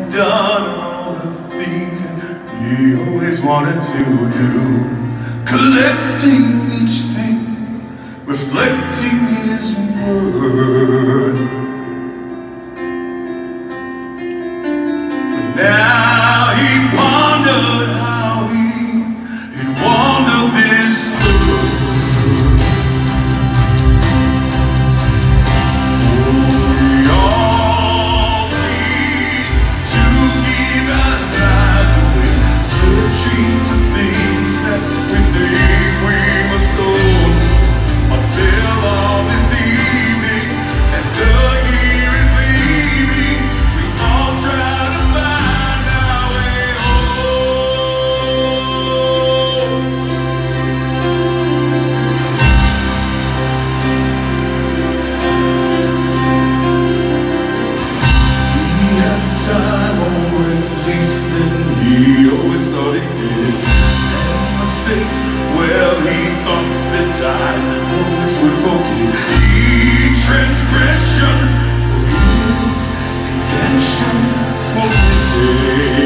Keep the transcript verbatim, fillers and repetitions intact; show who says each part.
Speaker 1: done all the things that he always wanted to do, collecting each thing, reflecting his worth. But now he pondered how he had wandered this earth. Time, or at least then he always thought he did. And mistakes, well, he thought that I always would forgive each transgression for his intention for pity.